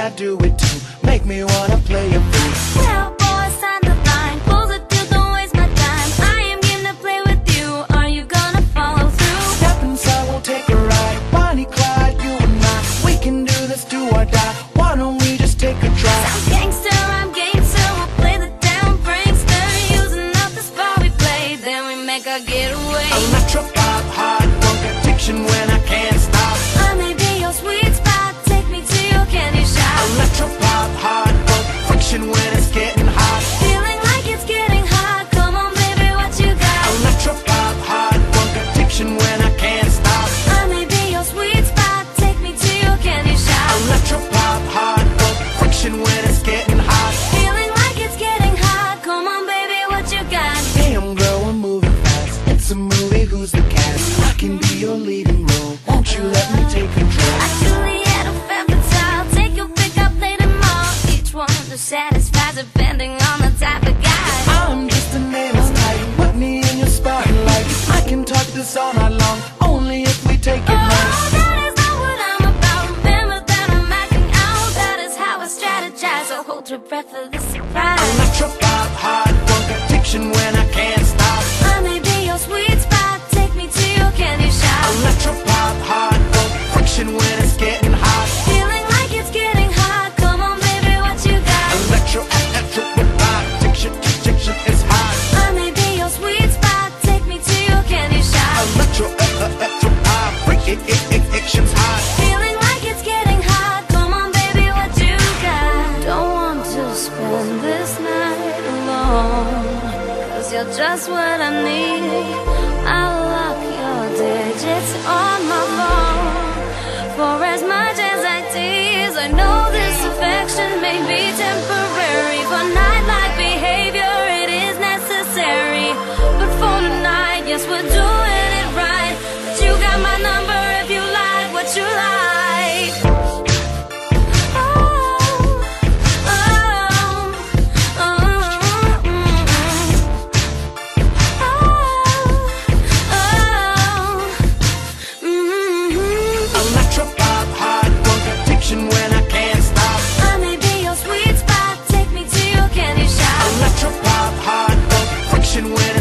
I do it too. Make me wanna play a fool. Now boys on the line, close the deal, don't waste my time. I am game to play with you, are you gonna follow through? Step inside, we'll take a ride. Bonnie, Clyde, you and I, we can do this, do or die. Why don't we just take a drive? I'm gangster, I'm gangster, we'll play the down prankster. Using up the spot we play, then we make our getaway. Electropop, hard funk addiction when I can't stop. I may be your sweet spot, take me to your candy shop. Electropop, hard funk friction when it's getting hot. Feeling like it's getting hot, come on baby, what you got? Electropop, hard funk addiction when I can't stop. I may be your sweet spot, take me to your candy shop. Electropop, hard funk friction when it's getting hot. Feeling like it's getting hot, come on baby, what you got? Damn girl, we're moving fast. It's a movie, who's the cast? I can be your leading role. Won't you let me take control? Like Juliet or Femme Fatale, take your pick, I'll play them all. Each one to satisfy depending on the type of guy. I'm just a nameless type. Put me in your spotlight. I can talk this all night long, only if we take it Oh, right. that is not what I'm about. Remember that I'm acting out. That is how I strategize. So hold your breath for the surprise. Electropop, hard funk addiction when I can't stop. I may be your sweet spot, take me to your candy shop. Electropop, hard funk friction when it's getting hot. Feeling like it's getting hot, come on baby, what you got? Electropop, addiction is hot. I may be your sweet spot, take me to your candy shop. Electropop, friction's hot. Feeling like it's getting hot, come on baby, what you got? Don't want to spend this night alone, 'cause you're just what I need. I'll lock your digits on my phone. For as much as I tease, I know this affection may be temporary. For nightlife behavior, it is necessary. But for tonight, yes, we're doing it right. But you got my number if you like what you like. Oh, oh, oh, Electropop, hard funk addiction when I can't stop. I may be your sweet spot, take me to your candy shop. Electropop, hard funk friction when